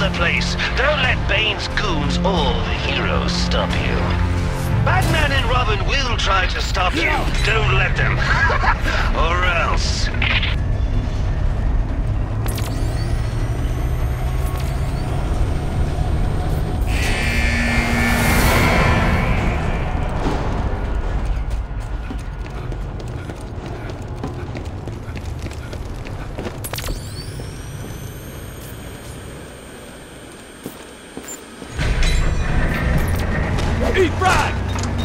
the place. Don't let Bane's goons or the heroes stop you. Batman and Robin will try to stop you. Don't let them. Or else. Eat frag!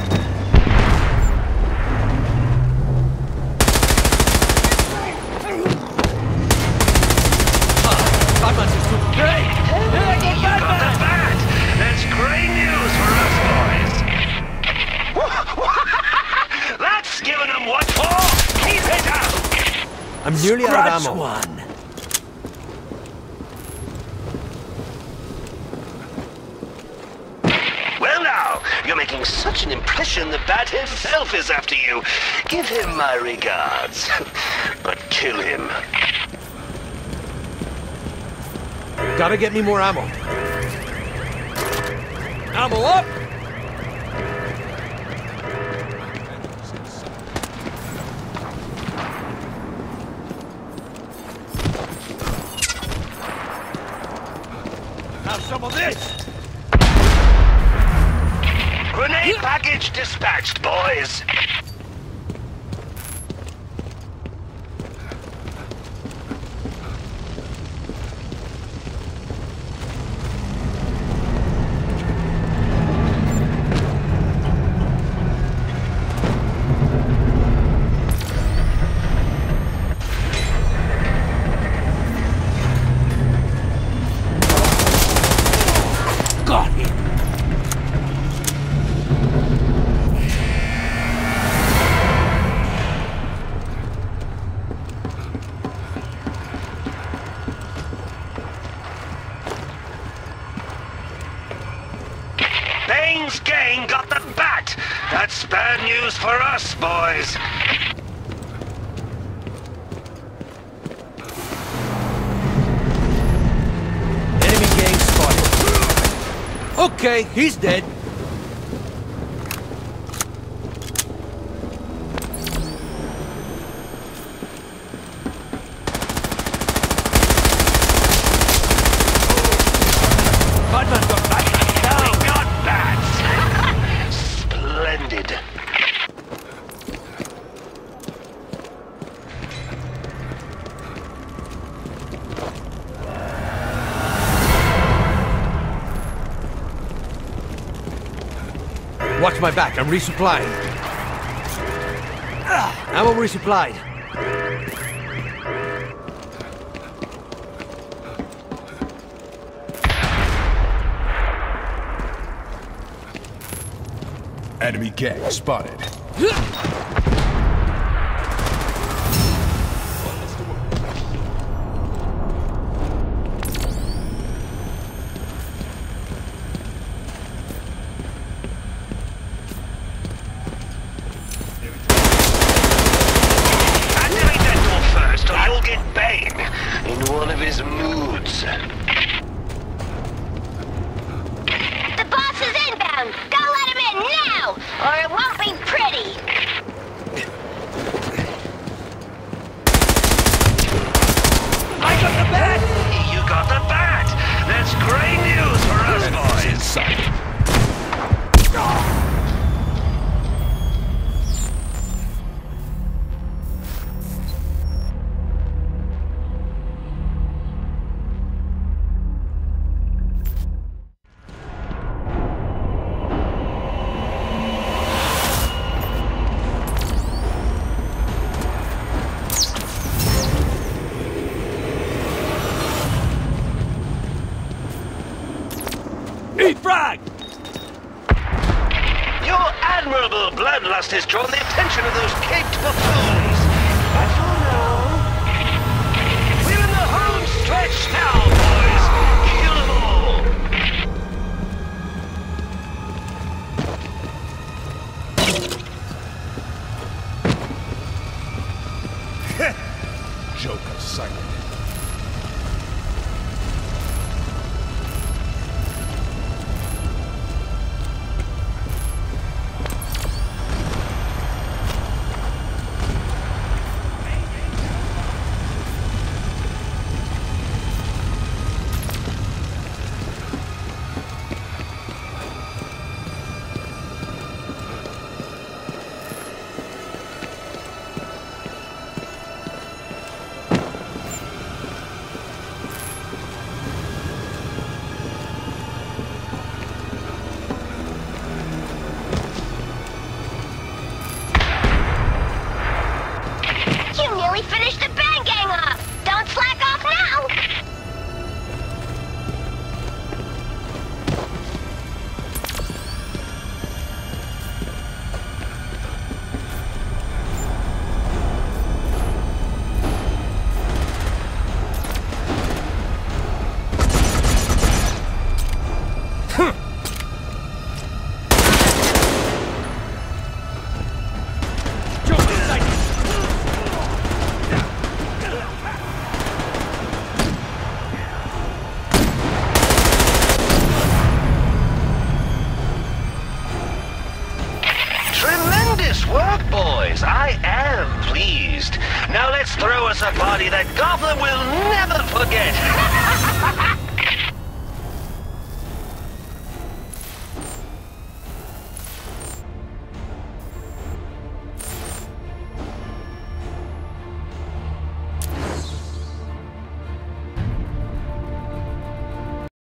Batman's just too great! You got the bat! That's great news for us, boys! That's giving them what for! Keep it up! I'm nearly out of ammo. One. Well now, you're making such an impression the Bat himself is after you. Give him my regards. But kill him. Gotta get me more ammo. Ammo up! Have some of this! Grenade package dispatched, boys. Got him. Bane's gang got the bat. That's bad news for us, boys. Enemy gang spotted. Okay, he's dead. Batman got back. We got bats. Splendid. Watch my back, I'm resupplying. Ammo resupplied. Enemy gang spotted. Activate that door first, or you'll get Bane in one of his moods. The boss is inbound! Go let him in now! Or it won't be pretty! I got the bat! You got the bat! That's great news for us, boys! Inside. Eat frag! Your admirable bloodlust has drawn the attention of those caped buffoons. But for now, we're in the home stretch now, boys. Kill them all. Joker sighted. Jump inside. Tremendous work, boys. I am pleased. Now let's throw us a party that Gotham will never forget.